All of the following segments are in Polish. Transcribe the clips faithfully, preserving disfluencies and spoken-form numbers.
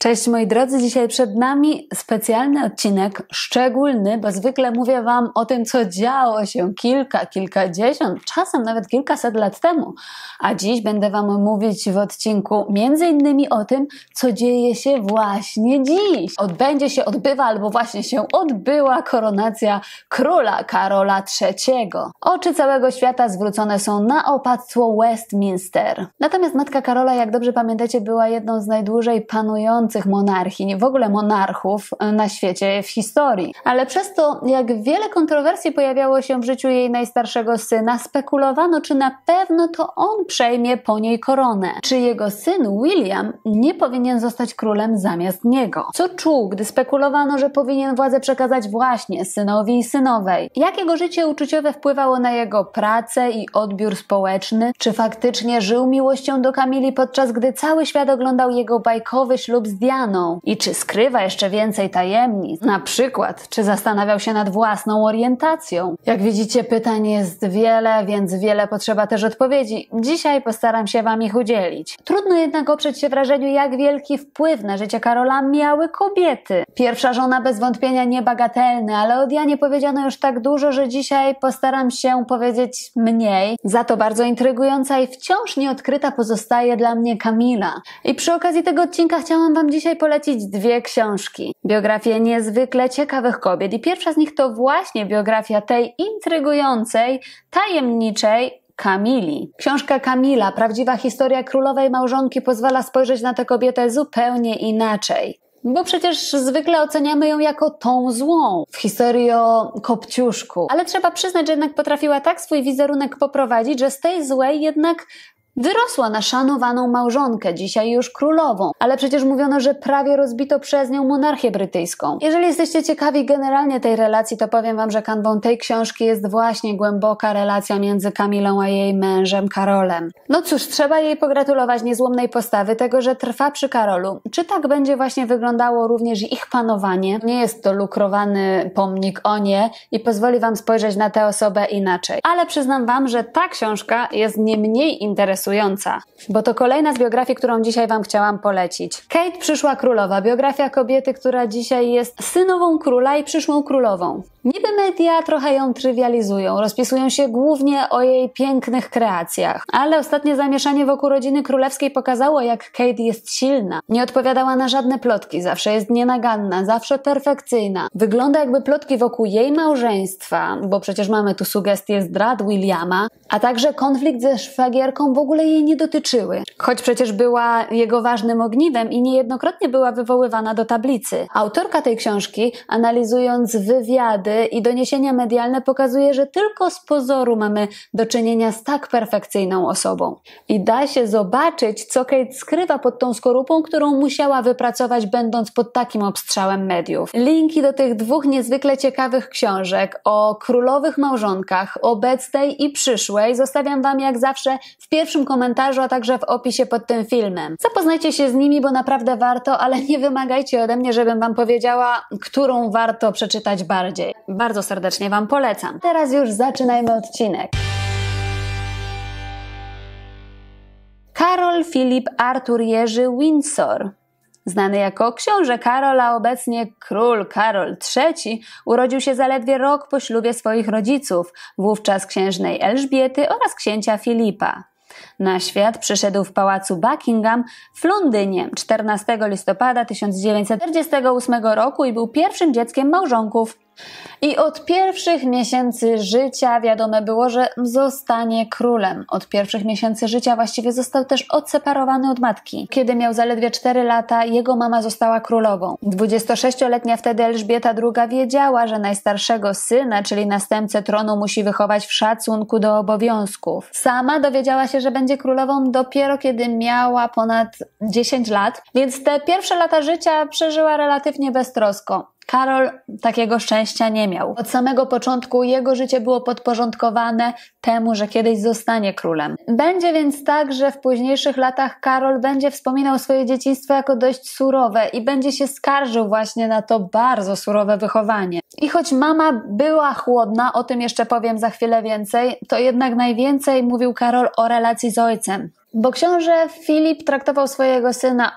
Cześć moi drodzy, dzisiaj przed nami specjalny odcinek, szczególny, bo zwykle mówię Wam o tym, co działo się kilka, kilkadziesiąt, czasem nawet kilkaset lat temu. A dziś będę Wam mówić w odcinku między innymi o tym, co dzieje się właśnie dziś. Odbędzie się, odbywa albo właśnie się odbyła koronacja króla Karola trzeciego. Oczy całego świata zwrócone są na opactwo Westminster. Natomiast matka Karola, jak dobrze pamiętacie, była jedną z najdłużej panujących monarchini, w ogóle monarchów na świecie w historii. Ale przez to, jak wiele kontrowersji pojawiało się w życiu jej najstarszego syna, spekulowano, czy na pewno to on przejmie po niej koronę. Czy jego syn William nie powinien zostać królem zamiast niego? Co czuł, gdy spekulowano, że powinien władzę przekazać właśnie synowi i synowej? Jak jego życie uczuciowe wpływało na jego pracę i odbiór społeczny? Czy faktycznie żył miłością do Kamili, podczas gdy cały świat oglądał jego bajkowy ślub z Dianą? I czy skrywa jeszcze więcej tajemnic? Na przykład, czy zastanawiał się nad własną orientacją? Jak widzicie, pytań jest wiele, więc wiele potrzeba też odpowiedzi. Dzisiaj postaram się Wam ich udzielić. Trudno jednak oprzeć się wrażeniu, jak wielki wpływ na życie Karola miały kobiety. Pierwsza żona bez wątpienia niebagatelny, ale o Dianie powiedziano już tak dużo, że dzisiaj postaram się powiedzieć mniej. Za to bardzo intrygująca i wciąż nieodkryta pozostaje dla mnie Kamila. I przy okazji tego odcinka chciałam Wam dzisiaj polecić dwie książki. Biografie niezwykle ciekawych kobiet i pierwsza z nich to właśnie biografia tej intrygującej, tajemniczej Kamili. Książka Kamila, prawdziwa historia królowej małżonki, pozwala spojrzeć na tę kobietę zupełnie inaczej. Bo przecież zwykle oceniamy ją jako tą złą w historii o Kopciuszku. Ale trzeba przyznać, że jednak potrafiła tak swój wizerunek poprowadzić, że z tej złej jednak wyrosła na szanowaną małżonkę, dzisiaj już królową, ale przecież mówiono, że prawie rozbito przez nią monarchię brytyjską. Jeżeli jesteście ciekawi generalnie tej relacji, to powiem Wam, że kanwą tej książki jest właśnie głęboka relacja między Kamilą a jej mężem Karolem. No cóż, trzeba jej pogratulować niezłomnej postawy, tego, że trwa przy Karolu. Czy tak będzie właśnie wyglądało również ich panowanie? Nie jest to lukrowany pomnik o nie i pozwoli Wam spojrzeć na tę osobę inaczej. Ale przyznam Wam, że ta książka jest nie mniej interesująca, bo to kolejna z biografii, którą dzisiaj Wam chciałam polecić. Kate, przyszła królowa. Biografia kobiety, która dzisiaj jest synową króla i przyszłą królową. Niby media trochę ją trywializują, rozpisują się głównie o jej pięknych kreacjach, ale ostatnie zamieszanie wokół rodziny królewskiej pokazało, jak Kate jest silna. Nie odpowiadała na żadne plotki, zawsze jest nienaganna, zawsze perfekcyjna. Wygląda, jakby plotki wokół jej małżeństwa, bo przecież mamy tu sugestie zdrad Williama, a także konflikt ze szwagierką w ogóle jej nie dotyczyły. Choć przecież była jego ważnym ogniwem i niejednokrotnie była wywoływana do tablicy. Autorka tej książki, analizując wywiady i doniesienia medialne, pokazuje, że tylko z pozoru mamy do czynienia z tak perfekcyjną osobą. I da się zobaczyć, co Kate skrywa pod tą skorupą, którą musiała wypracować, będąc pod takim obstrzałem mediów. Linki do tych dwóch niezwykle ciekawych książek o królowych małżonkach, obecnej i przyszłej, zostawiam Wam jak zawsze w pierwszym komentarzu, a także w opisie pod tym filmem. Zapoznajcie się z nimi, bo naprawdę warto, ale nie wymagajcie ode mnie, żebym Wam powiedziała, którą warto przeczytać bardziej. Bardzo serdecznie Wam polecam. Teraz już zaczynajmy odcinek. Karol Filip Artur Jerzy Windsor, znany jako książę Karol, a obecnie król Karol trzeci, urodził się zaledwie rok po ślubie swoich rodziców, wówczas księżnej Elżbiety oraz księcia Filipa. Na świat przyszedł w pałacu Buckingham w Londynie czternastego listopada tysiąc dziewięćset czterdziestego ósmego roku i był pierwszym dzieckiem małżonków. I od pierwszych miesięcy życia wiadome było, że zostanie królem. Od pierwszych miesięcy życia właściwie został też odseparowany od matki. Kiedy miał zaledwie cztery lata, jego mama została królową. dwudziestosześcioletnia wtedy Elżbieta druga wiedziała, że najstarszego syna, czyli następcę tronu, musi wychować w szacunku do obowiązków. Sama dowiedziała się, że będzie królową dopiero kiedy miała ponad dziesięć lat, więc te pierwsze lata życia przeżyła relatywnie beztrosko. Karol takiego szczęścia nie miał. Od samego początku jego życie było podporządkowane temu, że kiedyś zostanie królem. Będzie więc tak, że w późniejszych latach Karol będzie wspominał swoje dzieciństwo jako dość surowe i będzie się skarżył właśnie na to bardzo surowe wychowanie. I choć mama była chłodna, o tym jeszcze powiem za chwilę więcej, to jednak najwięcej mówił Karol o relacji z ojcem. Bo książę Filip traktował swojego syna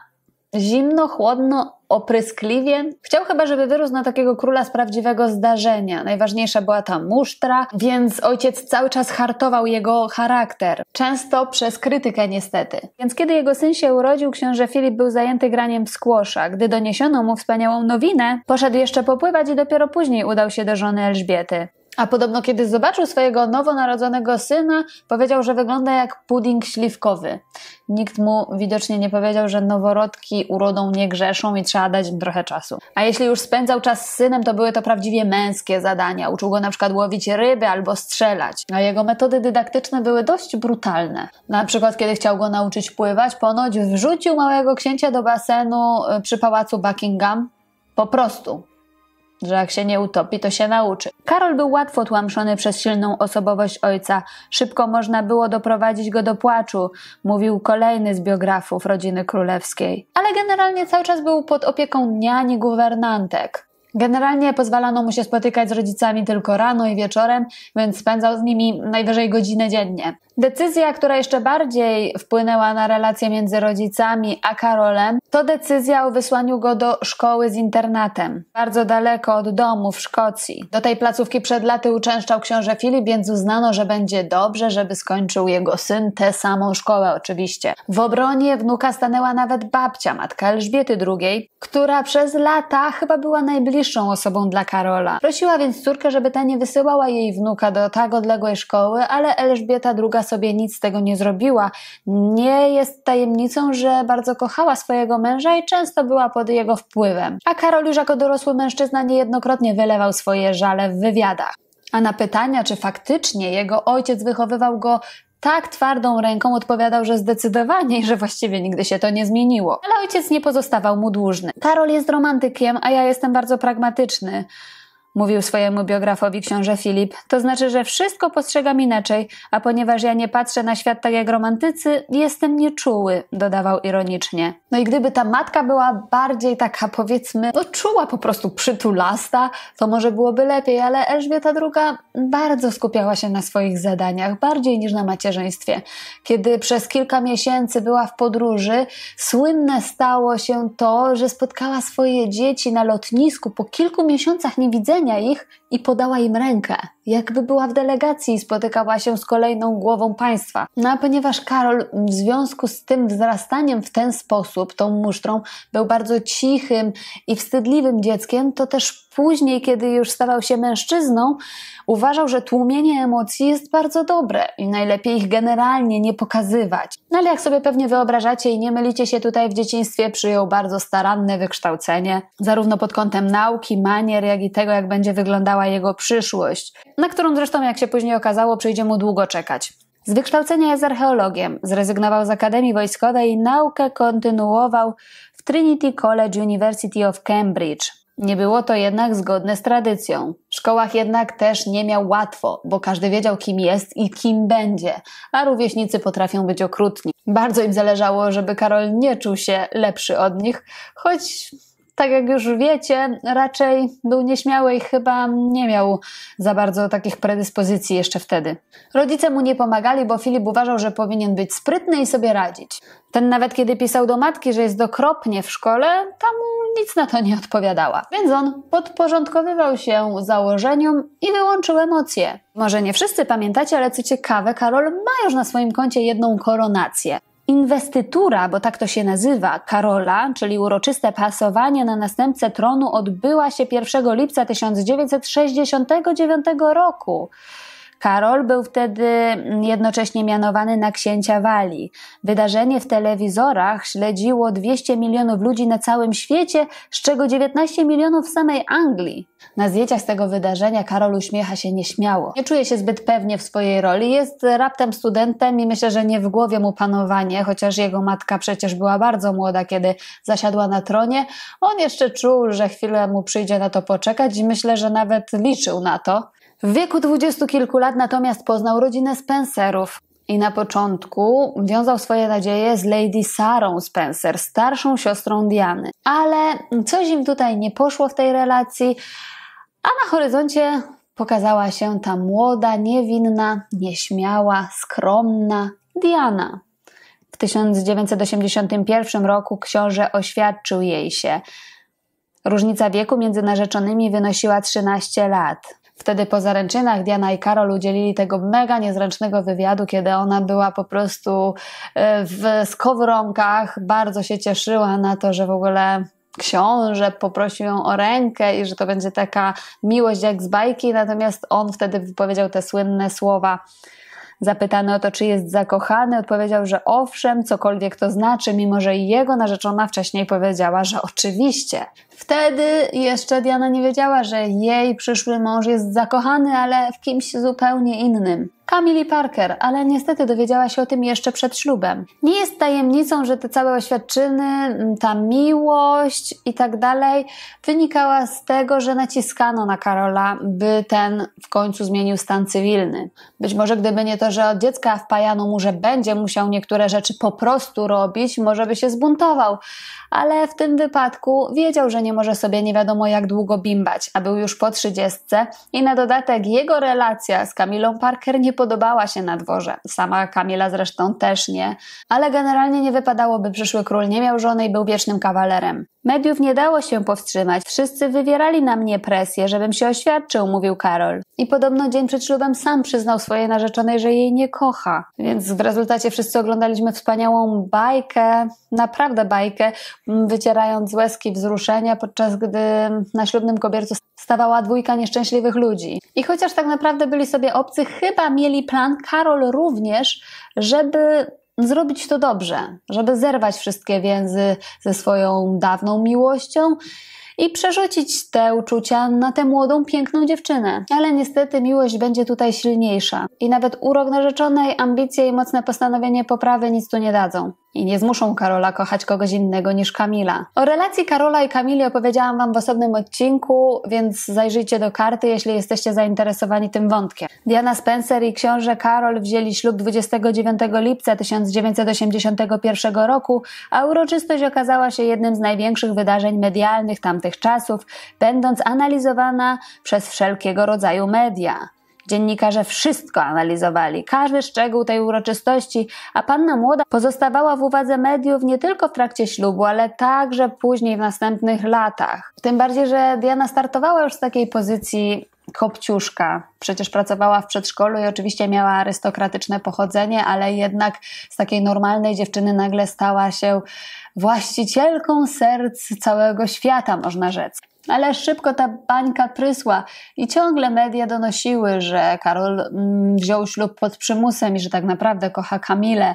Zimno, chłodno, opryskliwie. Chciał chyba, żeby wyrósł na takiego króla z prawdziwego zdarzenia. Najważniejsza była ta musztra, więc ojciec cały czas hartował jego charakter. Często przez krytykę niestety. Więc kiedy jego syn się urodził, książę Filip był zajęty graniem w squasha. Gdy doniesiono mu wspaniałą nowinę, poszedł jeszcze popływać i dopiero później udał się do żony Elżbiety. A podobno kiedy zobaczył swojego nowonarodzonego syna, powiedział, że wygląda jak pudding śliwkowy. Nikt mu widocznie nie powiedział, że noworodki urodą nie grzeszą i trzeba dać im trochę czasu. A jeśli już spędzał czas z synem, to były to prawdziwie męskie zadania. Uczył go na przykład łowić ryby albo strzelać. A jego metody dydaktyczne były dość brutalne. Na przykład kiedy chciał go nauczyć pływać, ponoć wrzucił małego księcia do basenu przy pałacu Buckingham. Po prostu. Że jak się nie utopi, to się nauczy. Karol był łatwo tłamszony przez silną osobowość ojca. Szybko można było doprowadzić go do płaczu, mówił kolejny z biografów rodziny królewskiej. Ale generalnie cały czas był pod opieką niań i guwernantek. Generalnie pozwalano mu się spotykać z rodzicami tylko rano i wieczorem, więc spędzał z nimi najwyżej godzinę dziennie. Decyzja, która jeszcze bardziej wpłynęła na relacje między rodzicami a Karolem, to decyzja o wysłaniu go do szkoły z internatem. Bardzo daleko od domu w Szkocji. Do tej placówki przed laty uczęszczał książę Filip, więc uznano, że będzie dobrze, żeby skończył jego syn tę samą szkołę oczywiście. W obronie wnuka stanęła nawet babcia, matka Elżbiety drugiej, która przez lata chyba była najbliższą osobą dla Karola. Prosiła więc córkę, żeby ta nie wysyłała jej wnuka do tak odległej szkoły, ale Elżbieta druga sobie nic z tego nie zrobiła. Nie jest tajemnicą, że bardzo kochała swojego męża i często była pod jego wpływem. A Karol już jako dorosły mężczyzna niejednokrotnie wylewał swoje żale w wywiadach. A na pytania, czy faktycznie jego ojciec wychowywał go tak twardą ręką, odpowiadał, że zdecydowanie i że właściwie nigdy się to nie zmieniło. Ale ojciec nie pozostawał mu dłużny. Karol jest romantykiem, a ja jestem bardzo pragmatyczny. Mówił swojemu biografowi książę Filip. To znaczy, że wszystko postrzegam inaczej, a ponieważ ja nie patrzę na świat tak jak romantycy, jestem nieczuły, dodawał ironicznie. No i gdyby ta matka była bardziej taka, powiedzmy, no czuła po prostu przytulasta, to może byłoby lepiej, ale Elżbieta druga bardzo skupiała się na swoich zadaniach, bardziej niż na macierzyństwie. Kiedy przez kilka miesięcy była w podróży, słynne stało się to, że spotkała swoje dzieci na lotnisku po kilku miesiącach niewidzenia ich i podała im rękę, jakby była w delegacji i spotykała się z kolejną głową państwa. No a ponieważ Karol w związku z tym wzrastaniem w ten sposób, tą musztrą, był bardzo cichym i wstydliwym dzieckiem, to też później, kiedy już stawał się mężczyzną, uważał, że tłumienie emocji jest bardzo dobre i najlepiej ich generalnie nie pokazywać. No ale jak sobie pewnie wyobrażacie i nie mylicie się tutaj, w dzieciństwie przyjął bardzo staranne wykształcenie, zarówno pod kątem nauki, manier, jak i tego, jak będzie wyglądała jego przyszłość, na którą zresztą, jak się później okazało, przyjdzie mu długo czekać. Z wykształcenia jest archeologiem, zrezygnował z Akademii Wojskowej i naukę kontynuował w Trinity College University of Cambridge. Nie było to jednak zgodne z tradycją. W szkołach jednak też nie miał łatwo, bo każdy wiedział, kim jest i kim będzie, a rówieśnicy potrafią być okrutni. Bardzo im zależało, żeby Karol nie czuł się lepszy od nich, choć tak jak już wiecie, raczej był nieśmiały i chyba nie miał za bardzo takich predyspozycji jeszcze wtedy. Rodzice mu nie pomagali, bo Filip uważał, że powinien być sprytny i sobie radzić. Ten nawet kiedy pisał do matki, że jest okropnie w szkole, ta mu nic na to nie odpowiadała. Więc on podporządkowywał się założeniom i wyłączył emocje. Może nie wszyscy pamiętacie, ale co ciekawe, Karol ma już na swoim koncie jedną koronację. Inwestytura, bo tak to się nazywa, Karola, czyli uroczyste pasowanie na następcę tronu, odbyła się pierwszego lipca tysiąc dziewięćset sześćdziesiątego dziewiątego roku. Karol był wtedy jednocześnie mianowany na księcia Walii. Wydarzenie w telewizorach śledziło dwieście milionów ludzi na całym świecie, z czego dziewiętnaście milionów w samej Anglii. Na zdjęciach z tego wydarzenia Karol uśmiecha się nieśmiało. Nie czuje się zbyt pewnie w swojej roli, jest raptem studentem i myślę, że nie w głowie mu panowanie, chociaż jego matka przecież była bardzo młoda, kiedy zasiadła na tronie. On jeszcze czuł, że chwilę mu przyjdzie na to poczekać i myślę, że nawet liczył na to. W wieku dwudziestu kilku lat natomiast poznał rodzinę Spencerów i na początku wiązał swoje nadzieje z Lady Sarą Spencer, starszą siostrą Diany. Ale coś im tutaj nie poszło w tej relacji, a na horyzoncie pokazała się ta młoda, niewinna, nieśmiała, skromna Diana. W tysiąc dziewięćset osiemdziesiątym pierwszym roku książę oświadczył jej się. Różnica wieku między narzeczonymi wynosiła trzynaście lat. Wtedy po zaręczynach Diana i Karol udzielili tego mega niezręcznego wywiadu, kiedy ona była po prostu w skowronkach, bardzo się cieszyła na to, że w ogóle książę poprosił ją o rękę i że to będzie taka miłość jak z bajki, natomiast on wtedy wypowiedział te słynne słowa. Zapytany o to, czy jest zakochany, odpowiedział, że owszem, cokolwiek to znaczy, mimo że jego narzeczona wcześniej powiedziała, że oczywiście. Wtedy jeszcze Diana nie wiedziała, że jej przyszły mąż jest zakochany, ale w kimś zupełnie innym. Camille Parker, ale niestety dowiedziała się o tym jeszcze przed ślubem. Nie jest tajemnicą, że te całe oświadczyny, ta miłość i tak dalej wynikała z tego, że naciskano na Karola, by ten w końcu zmienił stan cywilny. Być może gdyby nie to, że od dziecka wpajano mu, że będzie musiał niektóre rzeczy po prostu robić, może by się zbuntował. Ale w tym wypadku wiedział, że nie może sobie nie wiadomo jak długo bimbać, a był już po trzydziestce i na dodatek jego relacja z Camillą Parker nie podobała się na dworze. Sama Camilla zresztą też nie, ale generalnie nie wypadało, by przyszły król nie miał żony i był wiecznym kawalerem. Mediów nie dało się powstrzymać, wszyscy wywierali na mnie presję, żebym się oświadczył, mówił Karol. I podobno dzień przed ślubem sam przyznał swojej narzeczonej, że jej nie kocha. Więc w rezultacie wszyscy oglądaliśmy wspaniałą bajkę, naprawdę bajkę, wycierając łezki wzruszenia, podczas gdy na ślubnym kobiercu stawała dwójka nieszczęśliwych ludzi. I chociaż tak naprawdę byli sobie obcy, chyba mieli plan, Karol również, żeby zrobić to dobrze, żeby zerwać wszystkie więzy ze swoją dawną miłością i przerzucić te uczucia na tę młodą, piękną dziewczynę. Ale niestety miłość będzie tutaj silniejsza i nawet urok narzeczonej, ambicje i mocne postanowienie poprawy nic tu nie dadzą. I nie zmuszą Karola kochać kogoś innego niż Camilla. O relacji Karola i Camilli opowiedziałam Wam w osobnym odcinku, więc zajrzyjcie do karty, jeśli jesteście zainteresowani tym wątkiem. Diana Spencer i książę Karol wzięli ślub dwudziestego dziewiątego lipca tysiąc dziewięćset osiemdziesiątego pierwszego roku, a uroczystość okazała się jednym z największych wydarzeń medialnych tamtych czasów, będąc analizowana przez wszelkiego rodzaju media. Dziennikarze wszystko analizowali, każdy szczegół tej uroczystości, a panna młoda pozostawała w uwadze mediów nie tylko w trakcie ślubu, ale także później w następnych latach. Tym bardziej, że Diana startowała już z takiej pozycji kopciuszka. Przecież pracowała w przedszkolu i oczywiście miała arystokratyczne pochodzenie, ale jednak z takiej normalnej dziewczyny nagle stała się właścicielką serc całego świata, można rzec. Ale szybko ta bańka prysła i ciągle media donosiły, że Karol mm, wziął ślub pod przymusem i że tak naprawdę kocha Camillę.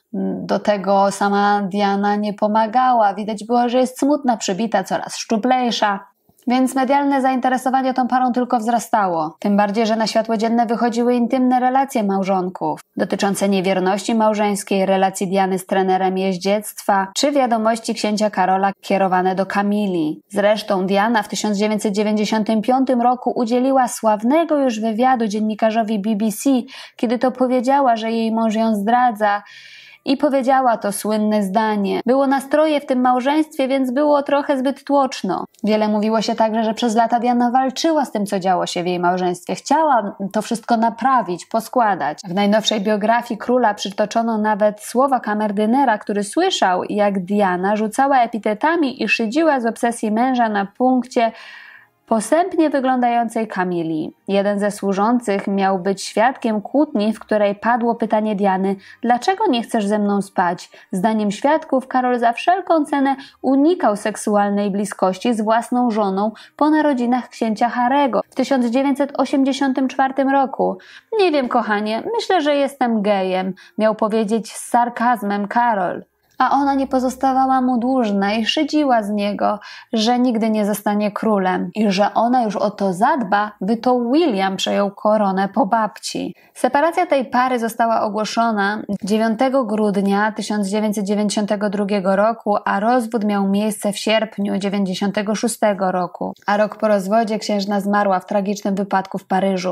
Do tego sama Diana nie pomagała. Widać było, że jest smutna, przybita, coraz szczuplejsza. Więc medialne zainteresowanie tą parą tylko wzrastało. Tym bardziej, że na światło dzienne wychodziły intymne relacje małżonków, dotyczące niewierności małżeńskiej, relacji Diany z trenerem jeździectwa, czy wiadomości księcia Karola kierowane do Camilli. Zresztą Diana w tysiąc dziewięćset dziewięćdziesiątym piątym roku udzieliła sławnego już wywiadu dziennikarzowi B B C, kiedy to powiedziała, że jej mąż ją zdradza. I powiedziała to słynne zdanie. Było nastroje w tym małżeństwie, więc było trochę zbyt tłoczno. Wiele mówiło się także, że przez lata Diana walczyła z tym, co działo się w jej małżeństwie. Chciała to wszystko naprawić, poskładać. W najnowszej biografii króla przytoczono nawet słowa kamerdynera, który słyszał, jak Diana rzucała epitetami i szydziła z obsesji męża na punkcie posępnie wyglądającej Camilli. Jeden ze służących miał być świadkiem kłótni, w której padło pytanie Diany: dlaczego nie chcesz ze mną spać? Zdaniem świadków Karol za wszelką cenę unikał seksualnej bliskości z własną żoną po narodzinach księcia Harry'ego w tysiąc dziewięćset osiemdziesiątym czwartym roku. Nie wiem, kochanie, myślę, że jestem gejem, miał powiedzieć z sarkazmem Karol. A ona nie pozostawała mu dłużna i szydziła z niego, że nigdy nie zostanie królem i że ona już o to zadba, by to William przejął koronę po babci. Separacja tej pary została ogłoszona dziewiątego grudnia tysiąc dziewięćset dziewięćdziesiątego drugiego roku, a rozwód miał miejsce w sierpniu dziewięćdziesiątego szóstego roku. A rok po rozwodzie księżna zmarła w tragicznym wypadku w Paryżu.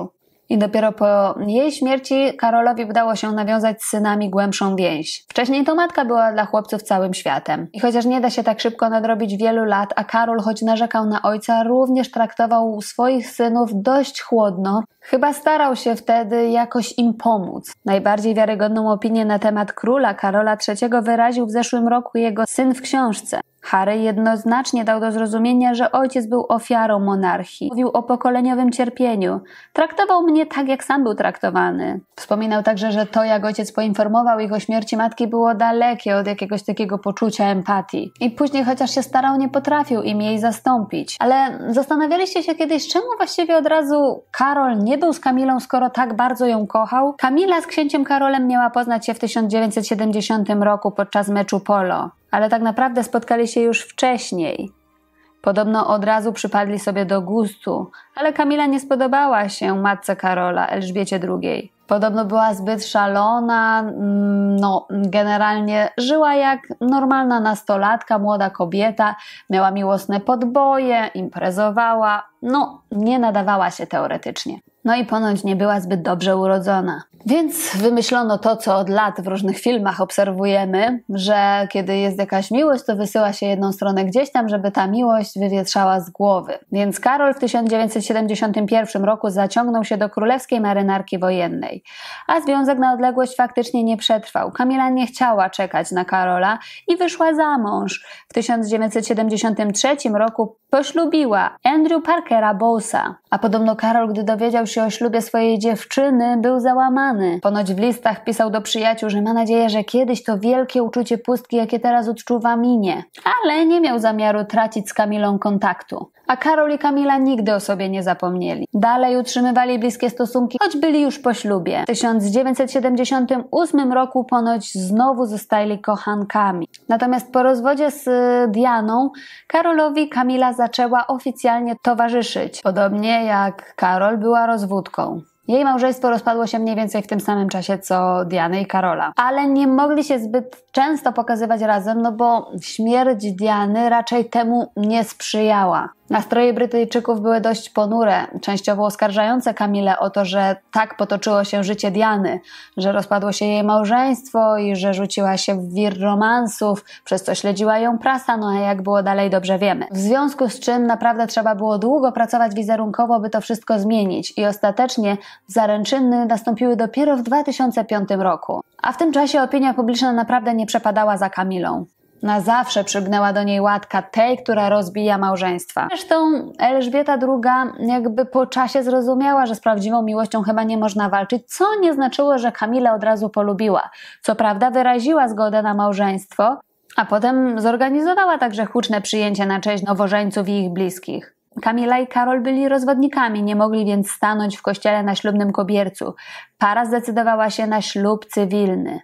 I dopiero po jej śmierci Karolowi udało się nawiązać z synami głębszą więź. Wcześniej to matka była dla chłopców całym światem. I chociaż nie da się tak szybko nadrobić wielu lat, a Karol, choć narzekał na ojca, również traktował swoich synów dość chłodno. Chyba starał się wtedy jakoś im pomóc. Najbardziej wiarygodną opinię na temat króla Karola trzeciego wyraził w zeszłym roku jego syn w książce. Harry jednoznacznie dał do zrozumienia, że ojciec był ofiarą monarchii. Mówił o pokoleniowym cierpieniu. Traktował mnie tak, jak sam był traktowany. Wspominał także, że to, jak ojciec poinformował ich o śmierci matki, było dalekie od jakiegoś takiego poczucia empatii. I później, chociaż się starał, nie potrafił im jej zastąpić. Ale zastanawialiście się kiedyś, czemu właściwie od razu Karol nie był z Kamilą, skoro tak bardzo ją kochał? Kamila z księciem Karolem miała poznać się w tysiąc dziewięćset siedemdziesiątym roku podczas meczu polo. Ale tak naprawdę spotkali się już wcześniej. Podobno od razu przypadli sobie do gustu, ale Kamila nie spodobała się matce Karola, Elżbiecie drugiej. Podobno była zbyt szalona, no generalnie żyła jak normalna nastolatka, młoda kobieta, miała miłosne podboje, imprezowała, no nie nadawała się teoretycznie. No i ponoć nie była zbyt dobrze urodzona. Więc wymyślono to, co od lat w różnych filmach obserwujemy, że kiedy jest jakaś miłość, to wysyła się jedną stronę gdzieś tam, żeby ta miłość wywietrzała z głowy. Więc Karol w tysiąc dziewięćset siedemdziesiątym pierwszym roku zaciągnął się do królewskiej marynarki wojennej. A związek na odległość faktycznie nie przetrwał. Kamila nie chciała czekać na Karola i wyszła za mąż. W tysiąc dziewięćset siedemdziesiątym trzecim roku poślubiła Andrew Parkera Bowlesa. A podobno Karol, gdy dowiedział się o ślubie swojej dziewczyny, był załamany. Ponoć w listach pisał do przyjaciół, że ma nadzieję, że kiedyś to wielkie uczucie pustki, jakie teraz odczuwa, minie. Ale nie miał zamiaru tracić z Kamilą kontaktu. A Karol i Kamila nigdy o sobie nie zapomnieli. Dalej utrzymywali bliskie stosunki, choć byli już po ślubie. W tysiąc dziewięćset siedemdziesiątym ósmym roku ponoć znowu zostali kochankami. Natomiast po rozwodzie z Dianą, Karolowi Kamila zaczęła oficjalnie towarzyszyć. Podobnie jak Karol była rozwódką. Jej małżeństwo rozpadło się mniej więcej w tym samym czasie co Diany i Karola. Ale nie mogli się zbyt często pokazywać razem, no bo śmierć Diany raczej temu nie sprzyjała. Nastroje Brytyjczyków były dość ponure, częściowo oskarżające Kamilę o to, że tak potoczyło się życie Diany, że rozpadło się jej małżeństwo i że rzuciła się w wir romansów, przez co śledziła ją prasa, no a jak było dalej dobrze wiemy. W związku z czym naprawdę trzeba było długo pracować wizerunkowo, by to wszystko zmienić i ostatecznie zaręczyny nastąpiły dopiero w dwa tysiące piątym roku. A w tym czasie opinia publiczna naprawdę nie przepadała za Kamilą. Na zawsze przygnęła do niej łatka tej, która rozbija małżeństwa. Zresztą Elżbieta druga jakby po czasie zrozumiała, że z prawdziwą miłością chyba nie można walczyć, co nie znaczyło, że Kamilę od razu polubiła. Co prawda wyraziła zgodę na małżeństwo, a potem zorganizowała także huczne przyjęcie na cześć nowożeńców i ich bliskich. Kamila i Karol byli rozwodnikami, nie mogli więc stanąć w kościele na ślubnym kobiercu. Para zdecydowała się na ślub cywilny.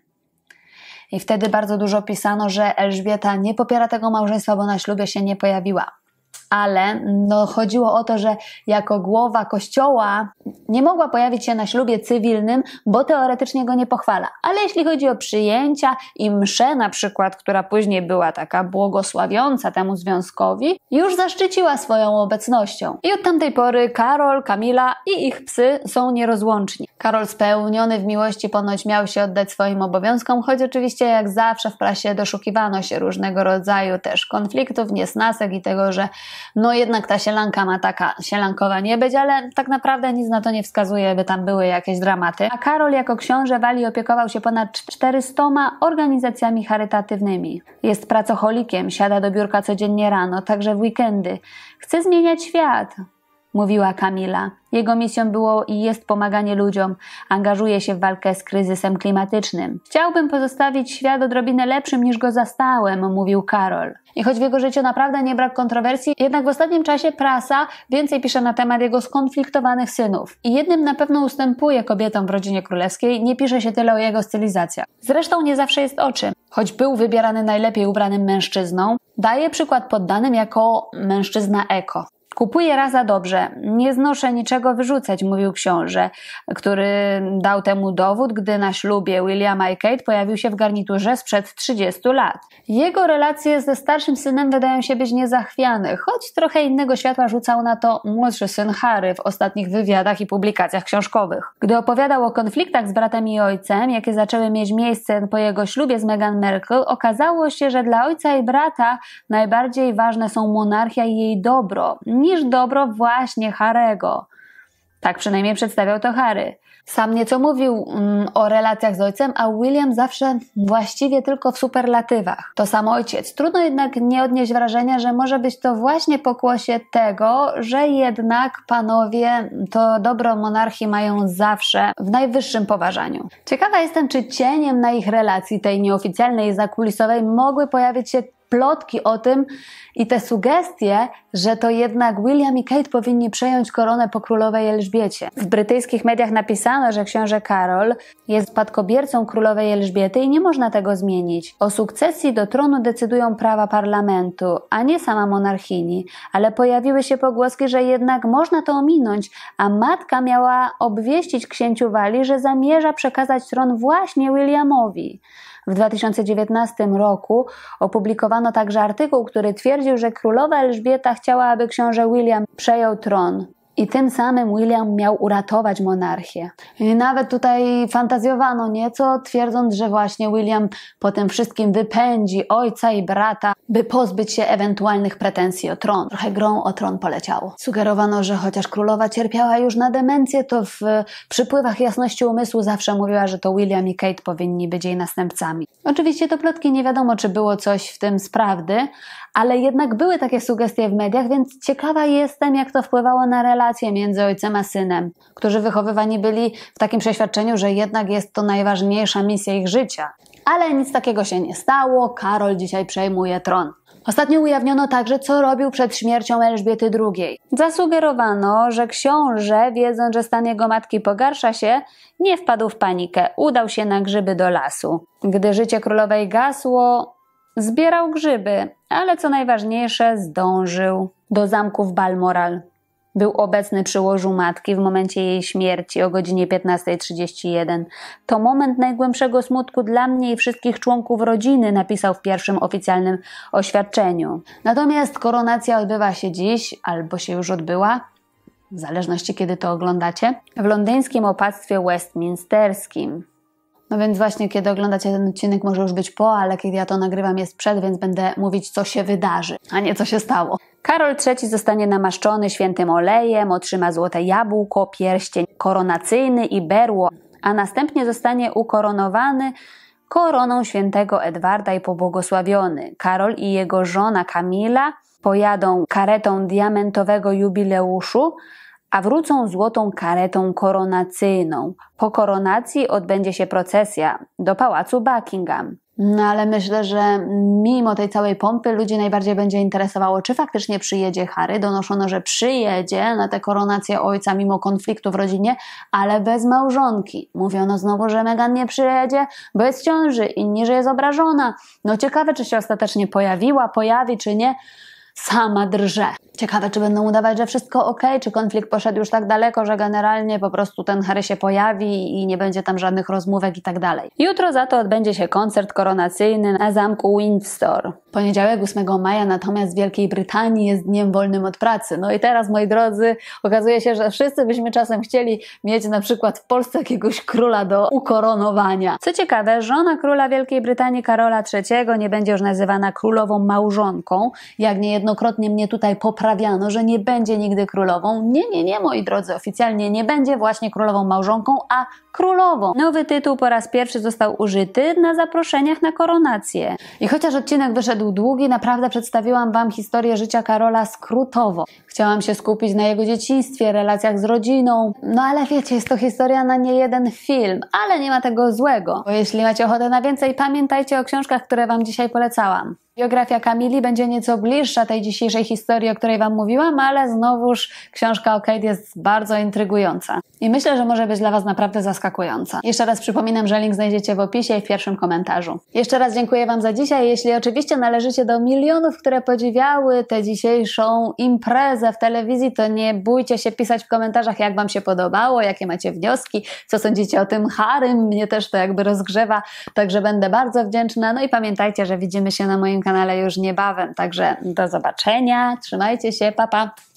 I wtedy bardzo dużo pisano, że Elżbieta nie popiera tego małżeństwa, bo na ślubie się nie pojawiła. Ale no, chodziło o to, że jako głowa kościoła nie mogła pojawić się na ślubie cywilnym, bo teoretycznie go nie pochwala. Ale jeśli chodzi o przyjęcia i mszę na przykład, która później była taka błogosławiąca temu związkowi, już zaszczyciła swoją obecnością. I od tamtej pory Karol, Kamila i ich psy są nierozłączni. Karol spełniony w miłości ponoć miał się oddać swoim obowiązkom, choć oczywiście jak zawsze w prasie doszukiwano się różnego rodzaju też konfliktów, niesnasek i tego, że no jednak ta sielanka ma taka sielankowa nie być, ale tak naprawdę nic na to nie wskazuje, by tam były jakieś dramaty. A Karol jako książę Walii opiekował się ponad czterystoma organizacjami charytatywnymi. Jest pracocholikiem, siada do biurka codziennie rano, także w weekendy. Chce zmieniać świat, mówiła Kamila. Jego misją było i jest pomaganie ludziom. Angażuje się w walkę z kryzysem klimatycznym. Chciałbym pozostawić świat odrobinę lepszym niż go zastałem, mówił Karol. I choć w jego życiu naprawdę nie brak kontrowersji, jednak w ostatnim czasie prasa więcej pisze na temat jego skonfliktowanych synów. I jednym na pewno ustępuje kobietom w rodzinie królewskiej, nie pisze się tyle o jego stylizacjach. Zresztą nie zawsze jest o czym. Choć był wybierany najlepiej ubranym mężczyzną, daje przykład poddanym jako mężczyzna eko. Kupuję raz za dobrze, nie znoszę niczego wyrzucać, mówił książę, który dał temu dowód, gdy na ślubie Williama i Kate pojawił się w garniturze sprzed trzydziestu lat. Jego relacje ze starszym synem wydają się być niezachwiane, choć trochę innego światła rzucał na to młodszy syn Harry w ostatnich wywiadach i publikacjach książkowych. Gdy opowiadał o konfliktach z bratem i ojcem, jakie zaczęły mieć miejsce po jego ślubie z Meghan Markle, okazało się, że dla ojca i brata najbardziej ważne są monarchia i jej dobro, niż dobro właśnie Harry'ego. Tak przynajmniej przedstawiał to Harry. Sam nieco mówił mm, o relacjach z ojcem, a William zawsze właściwie tylko w superlatywach. To sam ojciec. Trudno jednak nie odnieść wrażenia, że może być to właśnie pokłosie tego, że jednak panowie to dobro monarchii mają zawsze w najwyższym poważaniu. Ciekawa jestem, czy cieniem na ich relacji, tej nieoficjalnej i zakulisowej, mogły pojawić się plotki o tym i te sugestie, że to jednak William i Kate powinni przejąć koronę po królowej Elżbiecie. W brytyjskich mediach napisano, że książę Karol jest spadkobiercą królowej Elżbiety i nie można tego zmienić. O sukcesji do tronu decydują prawa parlamentu, a nie sama monarchini, ale pojawiły się pogłoski, że jednak można to ominąć, a matka miała obwieścić księciu Walii, że zamierza przekazać tron właśnie Williamowi. W dwa tysiące dziewiętnastym roku opublikowano także artykuł, który twierdził, że królowa Elżbieta chciała, aby książę William przejął tron. I tym samym William miał uratować monarchię. I nawet tutaj fantazjowano nieco, twierdząc, że właśnie William po tym wszystkim wypędzi ojca i brata, by pozbyć się ewentualnych pretensji o tron. Trochę grą o tron poleciało. Sugerowano, że chociaż królowa cierpiała już na demencję, to w przypływach jasności umysłu zawsze mówiła, że to William i Kate powinni być jej następcami. Oczywiście to plotki, nie wiadomo, czy było coś w tym z prawdy, ale jednak były takie sugestie w mediach, więc ciekawa jestem, jak to wpływało na relacje między ojcem a synem, którzy wychowywani byli w takim przeświadczeniu, że jednak jest to najważniejsza misja ich życia. Ale nic takiego się nie stało, Karol dzisiaj przejmuje tron. Ostatnio ujawniono także, co robił przed śmiercią Elżbiety drugiej. Zasugerowano, że książę, wiedząc, że stan jego matki pogarsza się, nie wpadł w panikę, udał się na grzyby do lasu. Gdy życie królowej gasło, zbierał grzyby, ale co najważniejsze, zdążył do zamku w Balmoral. Był obecny przy łożu matki w momencie jej śmierci o godzinie piętnasta trzydzieści jeden. To moment najgłębszego smutku dla mnie i wszystkich członków rodziny, napisał w pierwszym oficjalnym oświadczeniu. Natomiast koronacja odbywa się dziś, albo się już odbyła, w zależności kiedy to oglądacie, w londyńskim opactwie westminsterskim. No więc właśnie, kiedy oglądacie ten odcinek, może już być po, ale kiedy ja to nagrywam, jest przed, więc będę mówić, co się wydarzy, a nie co się stało. Karol trzeci zostanie namaszczony świętym olejem, otrzyma złote jabłko, pierścień koronacyjny i berło, a następnie zostanie ukoronowany koroną świętego Edwarda i pobłogosławiony. Karol i jego żona Kamila pojadą karetą diamentowego jubileuszu, a wrócą złotą karetą koronacyjną. Po koronacji odbędzie się procesja do pałacu Buckingham. No ale myślę, że mimo tej całej pompy ludzi najbardziej będzie interesowało, czy faktycznie przyjedzie Harry. Donoszono, że przyjedzie na tę koronację ojca mimo konfliktu w rodzinie, ale bez małżonki. Mówiono znowu, że Meghan nie przyjedzie, bo jest w ciąży, inni, że jest obrażona. No ciekawe, czy się ostatecznie pojawiła, pojawi, czy nie. Sama drże. Ciekawe, czy będą udawać, że wszystko ok, czy konflikt poszedł już tak daleko, że generalnie po prostu ten Harry się pojawi i nie będzie tam żadnych rozmówek i tak dalej. Jutro za to odbędzie się koncert koronacyjny na zamku Windsor. Poniedziałek ósmego maja natomiast w Wielkiej Brytanii jest dniem wolnym od pracy. No i teraz, moi drodzy, okazuje się, że wszyscy byśmy czasem chcieli mieć na przykład w Polsce jakiegoś króla do ukoronowania. Co ciekawe, żona króla Wielkiej Brytanii Karola trzeciego nie będzie już nazywana królową małżonką, jak niejednokrotnie mnie tutaj poprawiano, że nie będzie nigdy królową. Nie, nie, nie, moi drodzy, oficjalnie nie będzie właśnie królową małżonką, a królową. Nowy tytuł po raz pierwszy został użyty na zaproszeniach na koronację. I chociaż odcinek wyszedł długi, naprawdę przedstawiłam Wam historię życia Karola skrótowo. Chciałam się skupić na jego dzieciństwie, relacjach z rodziną, no ale wiecie, jest to historia na nie jeden film, ale nie ma tego złego, bo jeśli macie ochotę na więcej, pamiętajcie o książkach, które Wam dzisiaj polecałam. Biografia Kamili będzie nieco bliższa tej dzisiejszej historii, o której Wam mówiłam, ale znowuż książka o Kate jest bardzo intrygująca. I myślę, że może być dla Was naprawdę zaskakująca. zaskakująca. Jeszcze raz przypominam, że link znajdziecie w opisie i w pierwszym komentarzu. Jeszcze raz dziękuję Wam za dzisiaj. Jeśli oczywiście należycie do milionów, które podziwiały tę dzisiejszą imprezę w telewizji, to nie bójcie się pisać w komentarzach, jak Wam się podobało, jakie macie wnioski, co sądzicie o tym Harrym. Mnie też to jakby rozgrzewa, także będę bardzo wdzięczna. No i pamiętajcie, że widzimy się na moim kanale już niebawem. Także do zobaczenia. Trzymajcie się. Pa, pa.